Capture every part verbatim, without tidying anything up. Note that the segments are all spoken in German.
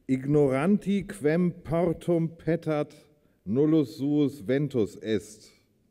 Ignoranti quem portum petat nullus suus ventus est.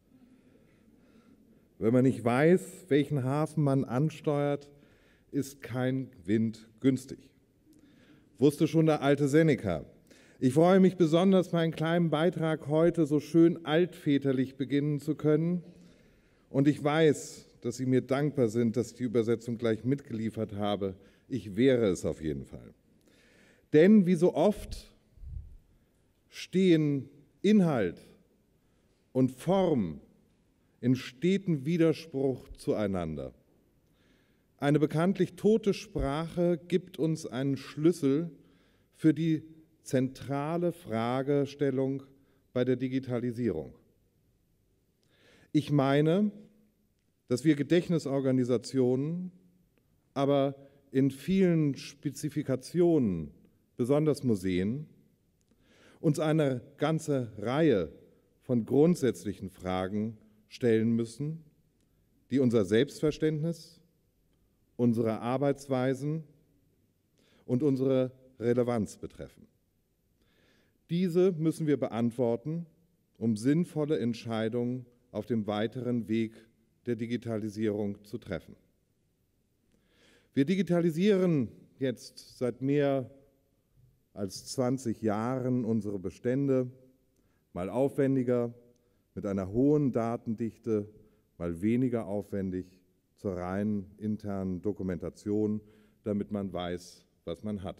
Wenn man nicht weiß, welchen Hafen man ansteuert, ist kein Wind günstig. Wusste schon der alte Seneca. Ich freue mich besonders, meinen kleinen Beitrag heute so schön altväterlich beginnen zu können. Und ich weiß, dass Sie mir dankbar sind, dass ich die Übersetzung gleich mitgeliefert habe. Ich wäre es auf jeden Fall. Denn wie so oft stehen Inhalt und Form in stetem Widerspruch zueinander. Eine bekanntlich tote Sprache gibt uns einen Schlüssel für die zentrale Fragestellung bei der Digitalisierung. Ich meine, dass wir Gedächtnisorganisationen, aber in vielen Spezifikationen, besonders Museen, uns eine ganze Reihe von grundsätzlichen Fragen stellen müssen, die unser Selbstverständnis, unsere Arbeitsweisen und unsere Relevanz betreffen. Diese müssen wir beantworten, um sinnvolle Entscheidungen auf dem weiteren Weg der Digitalisierung zu treffen. Wir digitalisieren jetzt seit mehr als zwanzig Jahren unsere Bestände, mal aufwendiger, mit einer hohen Datendichte, mal weniger aufwendig, zur reinen internen Dokumentation, damit man weiß, was man hat.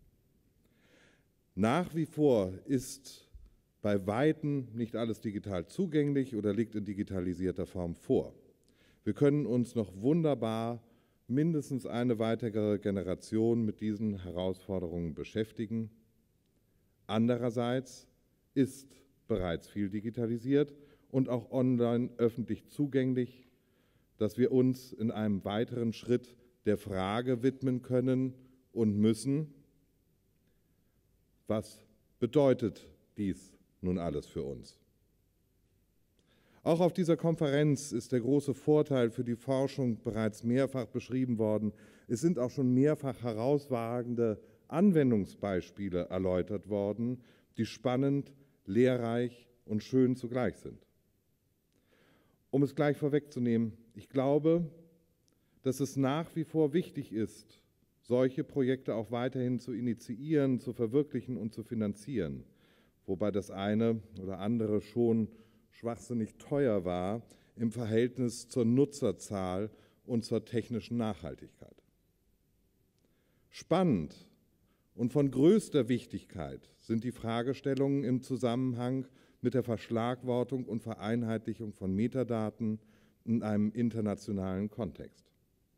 Nach wie vor ist bei Weitem nicht alles digital zugänglich oder liegt in digitalisierter Form vor. Wir können uns noch wunderbar mindestens eine weitere Generation mit diesen Herausforderungen beschäftigen. Andererseits ist bereits viel digitalisiert und auch online öffentlich zugänglich, dass wir uns in einem weiteren Schritt der Frage widmen können und müssen, was bedeutet dies nun alles für uns? Auch auf dieser Konferenz ist der große Vorteil für die Forschung bereits mehrfach beschrieben worden. Es sind auch schon mehrfach herausragende Anwendungsbeispiele erläutert worden, die spannend, lehrreich und schön zugleich sind. Um es gleich vorwegzunehmen, ich glaube, dass es nach wie vor wichtig ist, solche Projekte auch weiterhin zu initiieren, zu verwirklichen und zu finanzieren, wobei das eine oder andere schon schwachsinnig teuer war im Verhältnis zur Nutzerzahl und zur technischen Nachhaltigkeit. Spannend und von größter Wichtigkeit sind die Fragestellungen im Zusammenhang mit der Verschlagwortung und Vereinheitlichung von Metadaten in einem internationalen Kontext.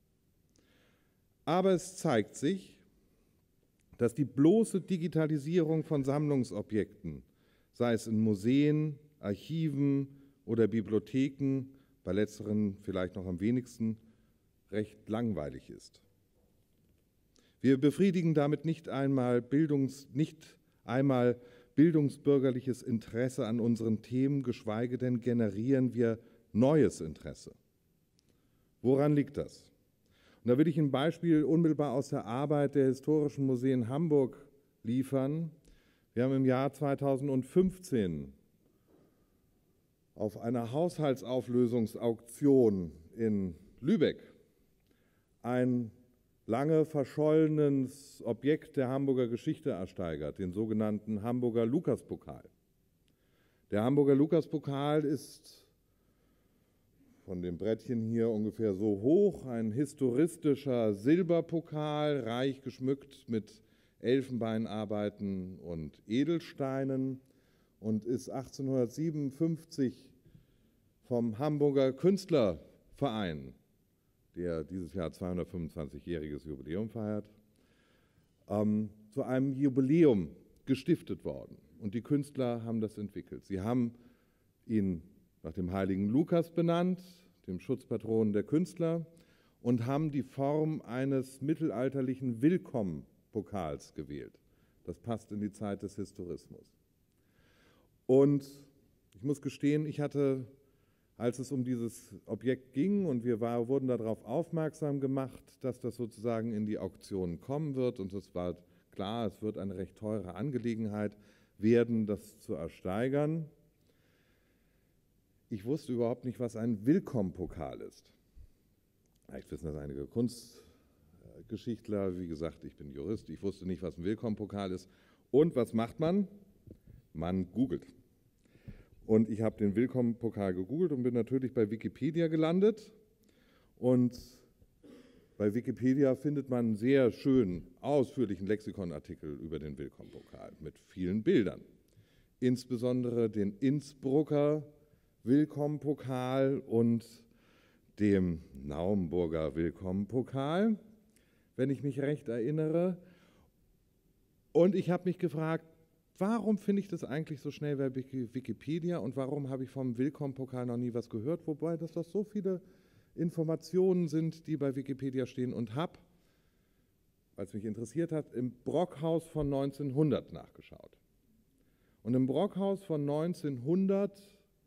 Aber es zeigt sich, dass die bloße Digitalisierung von Sammlungsobjekten, sei es in Museen, Archiven oder Bibliotheken, bei letzteren vielleicht noch am wenigsten, recht langweilig ist. Wir befriedigen damit nicht einmal, Bildungs-, nicht einmal bildungsbürgerliches Interesse an unseren Themen, geschweige denn generieren wir neues Interesse. Woran liegt das? Und da will ich ein Beispiel unmittelbar aus der Arbeit der Historischen Museen Hamburg liefern. Wir haben im Jahr zweitausendfünfzehn auf einer Haushaltsauflösungsauktion in Lübeck ein lange verschollenes Objekt der Hamburger Geschichte ersteigert, den sogenannten Hamburger Lukaspokal. Der Hamburger Lukaspokal ist von dem Brettchen hier ungefähr so hoch, ein historistischer Silberpokal, reich geschmückt mit Elfenbeinarbeiten und Edelsteinen und ist achtzehnhundertsiebenundfünfzig vom Hamburger Künstlerverein, der dieses Jahr zweihundertfünfundzwanzigjähriges Jubiläum feiert, ähm, zu einem Jubiläum gestiftet worden. Und die Künstler haben das entwickelt. Sie haben ihn nach dem heiligen Lukas benannt, dem Schutzpatron der Künstler, und haben die Form eines mittelalterlichen Willkommenpokals gewählt. Das passt in die Zeit des Historismus. Und ich muss gestehen, ich hatte, als es um dieses Objekt ging und wir war, wurden darauf aufmerksam gemacht, dass das sozusagen in die Auktion kommen wird, und es war klar, es wird eine recht teure Angelegenheit werden, das zu ersteigern. Ich wusste überhaupt nicht, was ein Willkomm-Pokal ist. Vielleicht wissen das einige Kunstgeschichtler. Wie gesagt, ich bin Jurist. Ich wusste nicht, was ein Willkomm-Pokal ist. Und was macht man? Man googelt. Und ich habe den Willkomm-Pokal gegoogelt und bin natürlich bei Wikipedia gelandet. Und bei Wikipedia findet man einen sehr schönen, ausführlichen Lexikonartikel über den Willkomm-Pokal mit vielen Bildern. Insbesondere den Innsbrucker Willkomm-Pokal und dem Naumburger Willkomm-Pokal, wenn ich mich recht erinnere. Und ich habe mich gefragt, warum finde ich das eigentlich so schnell bei Wikipedia und warum habe ich vom Willkomm-Pokal noch nie was gehört, wobei das doch so viele Informationen sind, die bei Wikipedia stehen, und habe, weil es mich interessiert hat, im Brockhaus von neunzehnhundert nachgeschaut. Und im Brockhaus von neunzehnhundert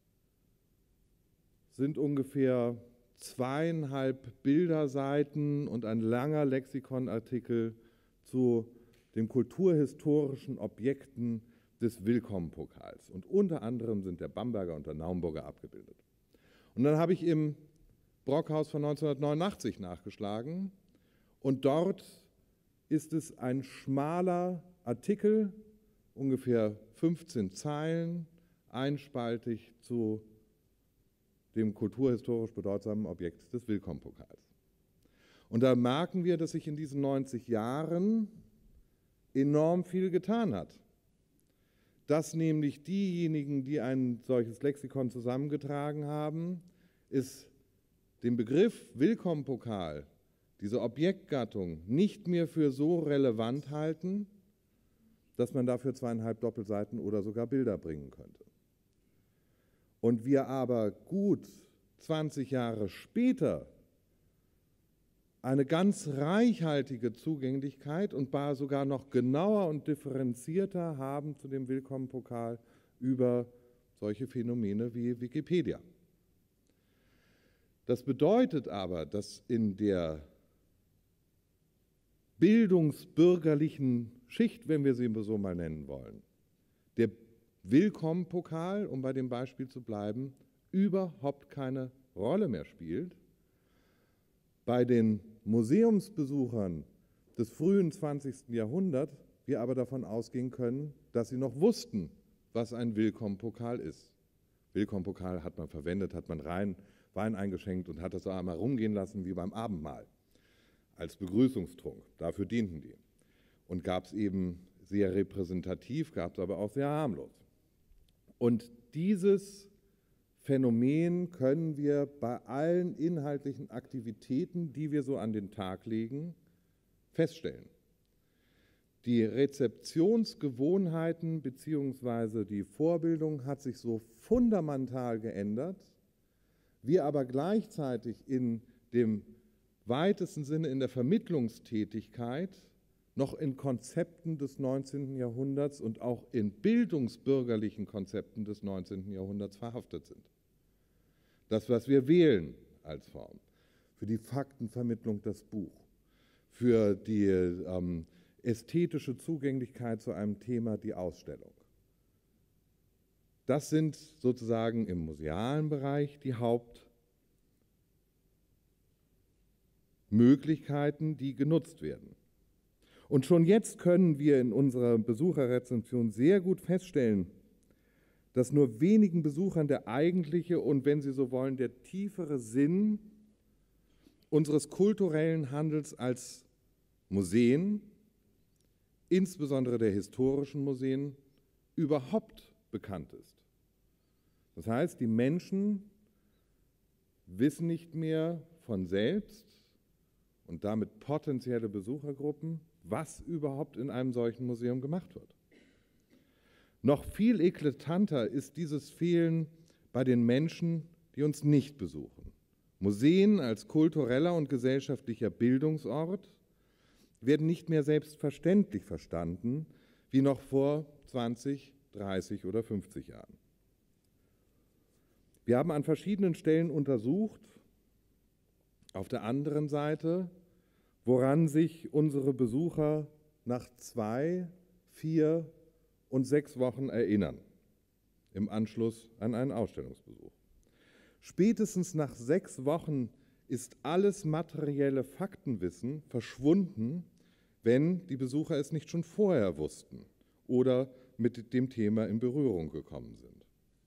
sind ungefähr zweieinhalb Bilderseiten und ein langer Lexikonartikel zu den kulturhistorischen Objekten des Willkomm-Pokals. Und unter anderem sind der Bamberger und der Naumburger abgebildet. Und dann habe ich im Brockhaus von neunzehnhundertneunundachtzig nachgeschlagen und dort ist es ein schmaler Artikel, ungefähr fünfzehn Zeilen, einspaltig zu dem kulturhistorisch bedeutsamen Objekt des Willkomm-Pokals. Und da merken wir, dass sich in diesen neunzig Jahren enorm viel getan hat. Dass nämlich diejenigen, die ein solches Lexikon zusammengetragen haben, es den Begriff Willkomm-Pokal, diese Objektgattung, nicht mehr für so relevant halten, dass man dafür zweieinhalb Doppelseiten oder sogar Bilder bringen könnte. Und wir aber gut zwanzig Jahre später eine ganz reichhaltige Zugänglichkeit und sogar noch genauer und differenzierter haben zu dem Willkomm-Pokal über solche Phänomene wie Wikipedia. Das bedeutet aber, dass in der bildungsbürgerlichen Schicht, wenn wir sie so mal nennen wollen, der Willkomm-Pokal, um bei dem Beispiel zu bleiben, überhaupt keine Rolle mehr spielt. Bei den Museumsbesuchern des frühen zwanzigsten Jahrhunderts wir aber davon ausgehen können, dass sie noch wussten, was ein Willkomm-Pokal ist. Willkomm-Pokal hat man verwendet, hat man rein Wein eingeschenkt und hat das so einmal rumgehen lassen wie beim Abendmahl als Begrüßungstrunk. Dafür dienten die. Und gab es eben sehr repräsentativ, gab es aber auch sehr harmlos. Und dieses Phänomen können wir bei allen inhaltlichen Aktivitäten, die wir so an den Tag legen, feststellen. Die Rezeptionsgewohnheiten bzw. die Vorbildung hat sich so fundamental geändert, wir aber gleichzeitig in dem weitesten Sinne in der Vermittlungstätigkeit noch in Konzepten des neunzehnten Jahrhunderts und auch in bildungsbürgerlichen Konzepten des neunzehnten Jahrhunderts verhaftet sind. Das, was wir wählen als Form, für die Faktenvermittlung das Buch, für die ähm, ästhetische Zugänglichkeit zu einem Thema die Ausstellung. Das sind sozusagen im musealen Bereich die Hauptmöglichkeiten, die genutzt werden. Und schon jetzt können wir in unserer Besucherrezension sehr gut feststellen, dass nur wenigen Besuchern der eigentliche und, wenn Sie so wollen, der tiefere Sinn unseres kulturellen Handels als Museen, insbesondere der historischen Museen, überhaupt bekannt ist. Das heißt, die Menschen wissen nicht mehr von selbst und damit potenzielle Besuchergruppen, was überhaupt in einem solchen Museum gemacht wird. Noch viel eklatanter ist dieses Fehlen bei den Menschen, die uns nicht besuchen. Museen als kultureller und gesellschaftlicher Bildungsort werden nicht mehr selbstverständlich verstanden, wie noch vor zwanzig, dreißig oder fünfzig Jahren. Wir haben an verschiedenen Stellen untersucht, auf der anderen Seite, woran sich unsere Besucher nach zwei, vier und sechs Wochen erinnern, im Anschluss an einen Ausstellungsbesuch. Spätestens nach sechs Wochen ist alles materielle Faktenwissen verschwunden, wenn die Besucher es nicht schon vorher wussten oder mit dem Thema in Berührung gekommen sind.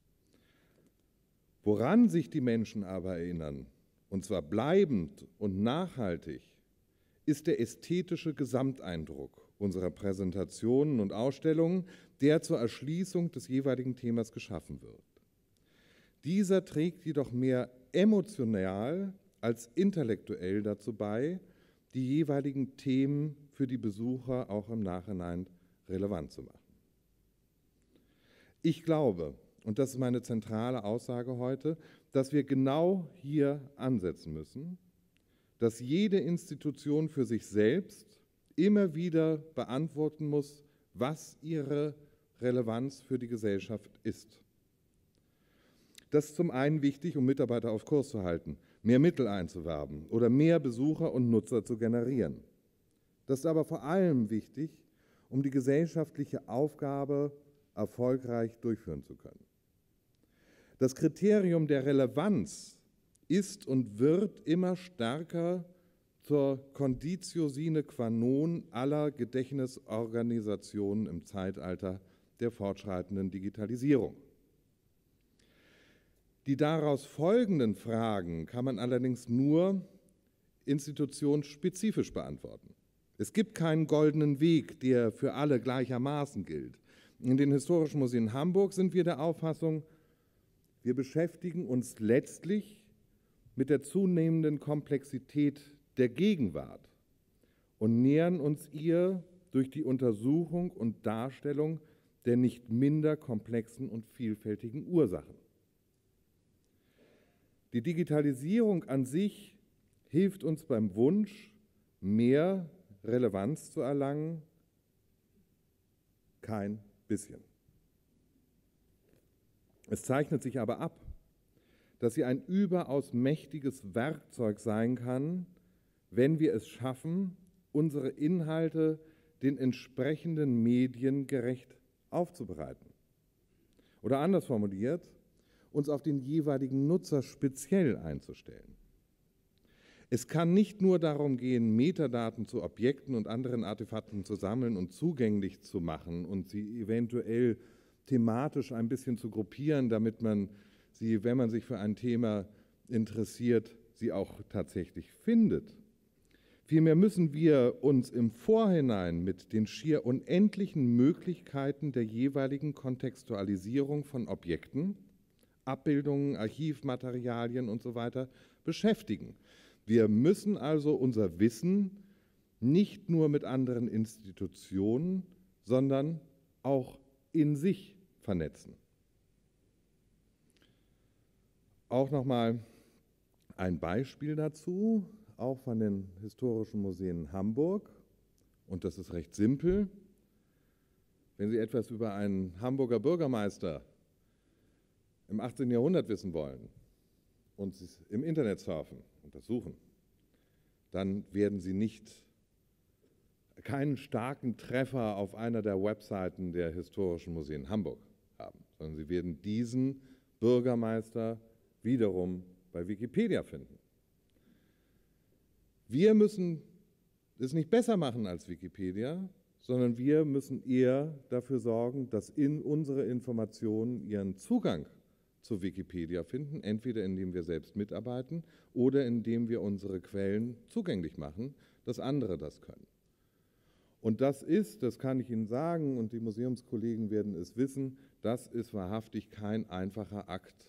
Woran sich die Menschen aber erinnern, und zwar bleibend und nachhaltig, ist der ästhetische Gesamteindruck unserer Präsentationen und Ausstellungen, der zur Erschließung des jeweiligen Themas geschaffen wird. Dieser trägt jedoch mehr emotional als intellektuell dazu bei, die jeweiligen Themen für die Besucher auch im Nachhinein relevant zu machen. Ich glaube, und das ist meine zentrale Aussage heute, dass wir genau hier ansetzen müssen, dass jede Institution für sich selbst immer wieder beantworten muss, was ihre Relevanz für die Gesellschaft ist. Das ist zum einen wichtig, um Mitarbeiter auf Kurs zu halten, mehr Mittel einzuwerben oder mehr Besucher und Nutzer zu generieren. Das ist aber vor allem wichtig, um die gesellschaftliche Aufgabe erfolgreich durchführen zu können. Das Kriterium der Relevanz ist und wird immer stärker zur Conditio sine qua non aller Gedächtnisorganisationen im Zeitalter der fortschreitenden Digitalisierung. Die daraus folgenden Fragen kann man allerdings nur institutionsspezifisch beantworten. Es gibt keinen goldenen Weg, der für alle gleichermaßen gilt. In den Historischen Museen Hamburg sind wir der Auffassung, wir beschäftigen uns letztlich mit der zunehmenden Komplexität der Gegenwart und nähern uns ihr durch die Untersuchung und Darstellung der nicht minder komplexen und vielfältigen Ursachen. Die Digitalisierung an sich hilft uns beim Wunsch, mehr Relevanz zu erlangen, kein bisschen. Es zeichnet sich aber ab, dass sie ein überaus mächtiges Werkzeug sein kann, wenn wir es schaffen, unsere Inhalte den entsprechenden Medien gerecht aufzubereiten. Oder anders formuliert, uns auf den jeweiligen Nutzer speziell einzustellen. Es kann nicht nur darum gehen, Metadaten zu Objekten und anderen Artefakten zu sammeln und zugänglich zu machen und sie eventuell thematisch ein bisschen zu gruppieren, damit man sie, wenn man sich für ein Thema interessiert, sie auch tatsächlich findet. Vielmehr müssen wir uns im Vorhinein mit den schier unendlichen Möglichkeiten der jeweiligen Kontextualisierung von Objekten, Abbildungen, Archivmaterialien und so weiter beschäftigen. Wir müssen also unser Wissen nicht nur mit anderen Institutionen, sondern auch in sich vernetzen. Auch nochmal ein Beispiel dazu, auch von den Historischen Museen Hamburg, und das ist recht simpel. Wenn Sie etwas über einen Hamburger Bürgermeister im achtzehnten Jahrhundert wissen wollen und Sie im Internet surfen und das suchen, dann werden Sie nicht keinen starken Treffer auf einer der Webseiten der Historischen Museen Hamburg haben, sondern Sie werden diesen Bürgermeister wiederum bei Wikipedia finden. Wir müssen es nicht besser machen als Wikipedia, sondern wir müssen eher dafür sorgen, dass in unsere Informationen ihren Zugang zu Wikipedia finden, entweder indem wir selbst mitarbeiten oder indem wir unsere Quellen zugänglich machen, dass andere das können. Und das ist, das kann ich Ihnen sagen, und die Museumskollegen werden es wissen, das ist wahrhaftig kein einfacher Akt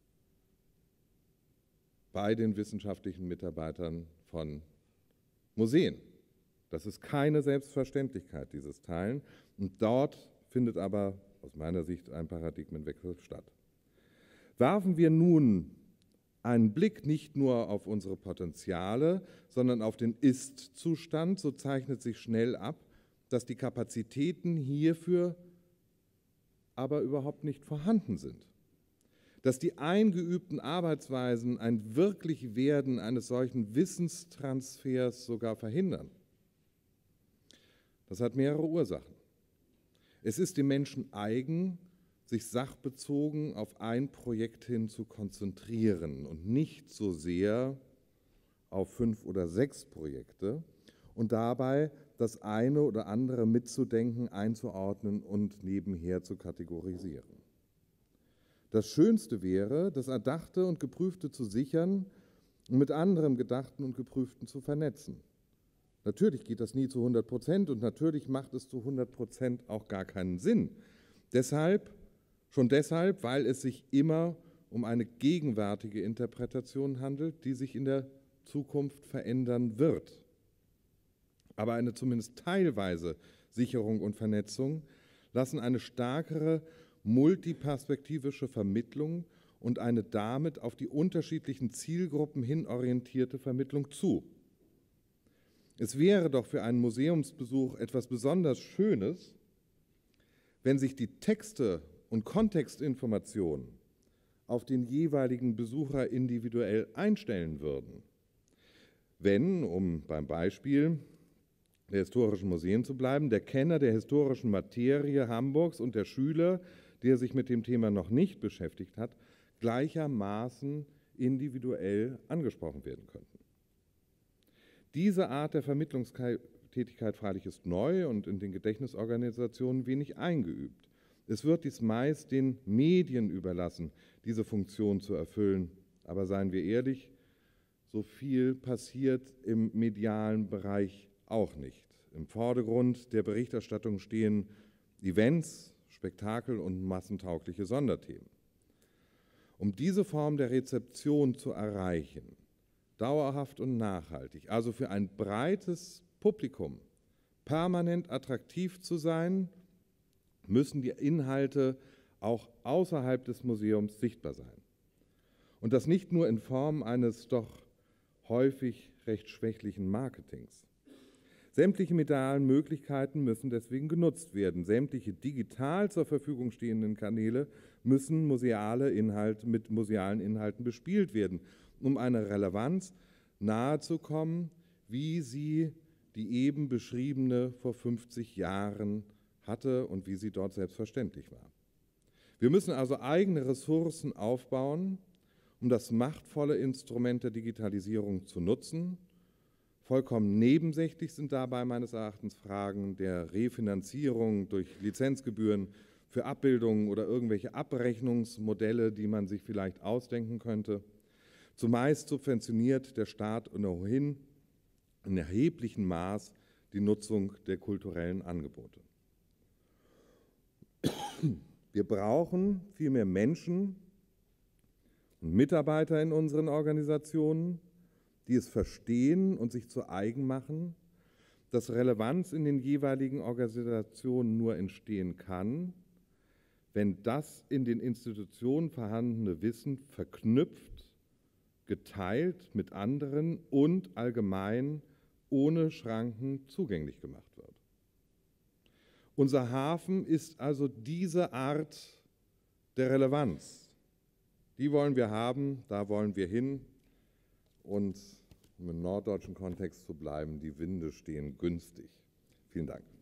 bei den wissenschaftlichen Mitarbeitern von Museen. Das ist keine Selbstverständlichkeit, dieses Teilen. Und dort findet aber aus meiner Sicht ein Paradigmenwechsel statt. Werfen wir nun einen Blick nicht nur auf unsere Potenziale, sondern auf den Ist-Zustand, so zeichnet sich schnell ab, dass die Kapazitäten hierfür aber überhaupt nicht vorhanden sind. Dass die eingeübten Arbeitsweisen ein Wirklichwerden eines solchen Wissenstransfers sogar verhindern. Das hat mehrere Ursachen. Es ist dem Menschen eigen, sich sachbezogen auf ein Projekt hin zu konzentrieren und nicht so sehr auf fünf oder sechs Projekte und dabei das eine oder andere mitzudenken, einzuordnen und nebenher zu kategorisieren. Das Schönste wäre, das Erdachte und Geprüfte zu sichern und mit anderem Gedachten und Geprüften zu vernetzen. Natürlich geht das nie zu hundert Prozent und natürlich macht es zu hundert Prozent auch gar keinen Sinn. Deshalb, schon deshalb, weil es sich immer um eine gegenwärtige Interpretation handelt, die sich in der Zukunft verändern wird. Aber eine zumindest teilweise Sicherung und Vernetzung lassen eine stärkere multiperspektivische Vermittlung und eine damit auf die unterschiedlichen Zielgruppen hin orientierte Vermittlung zu. Es wäre doch für einen Museumsbesuch etwas besonders Schönes, wenn sich die Texte und Kontextinformationen auf den jeweiligen Besucher individuell einstellen würden. Wenn, um beim Beispiel der historischen Museen zu bleiben, der Kenner der historischen Materie Hamburgs und der Schüler, der sich mit dem Thema noch nicht beschäftigt hat, gleichermaßen individuell angesprochen werden könnten. Diese Art der Vermittlungstätigkeit freilich ist neu und in den Gedächtnisorganisationen wenig eingeübt. Es wird dies meist den Medien überlassen, diese Funktion zu erfüllen. Aber seien wir ehrlich, so viel passiert im medialen Bereich auch nicht. Im Vordergrund der Berichterstattung stehen Events, Spektakel und massentaugliche Sonderthemen. Um diese Form der Rezeption zu erreichen, dauerhaft und nachhaltig, also für ein breites Publikum permanent attraktiv zu sein, müssen die Inhalte auch außerhalb des Museums sichtbar sein. Und das nicht nur in Form eines doch häufig recht schwächlichen Marketings. Sämtliche medialen Möglichkeiten müssen deswegen genutzt werden. Sämtliche digital zur Verfügung stehenden Kanäle müssen museale Inhalte mit musealen Inhalten bespielt werden, um einer Relevanz nahezukommen, wie sie die eben beschriebene vor fünfzig Jahren hatte und wie sie dort selbstverständlich war. Wir müssen also eigene Ressourcen aufbauen, um das machtvolle Instrument der Digitalisierung zu nutzen. Vollkommen nebensächlich sind dabei meines Erachtens Fragen der Refinanzierung durch Lizenzgebühren für Abbildungen oder irgendwelche Abrechnungsmodelle, die man sich vielleicht ausdenken könnte. Zumeist subventioniert der Staat ohnehin in erheblichem Maß die Nutzung der kulturellen Angebote. Wir brauchen viel mehr Menschen und Mitarbeiter in unseren Organisationen, die es verstehen und sich zu eigen machen, dass Relevanz in den jeweiligen Organisationen nur entstehen kann, wenn das in den Institutionen vorhandene Wissen verknüpft, geteilt mit anderen und allgemein ohne Schranken zugänglich gemacht wird. Unser Hafen ist also diese Art der Relevanz. Die wollen wir haben, da wollen wir hin. Und um im norddeutschen Kontext zu bleiben, die Winde stehen günstig. Vielen Dank.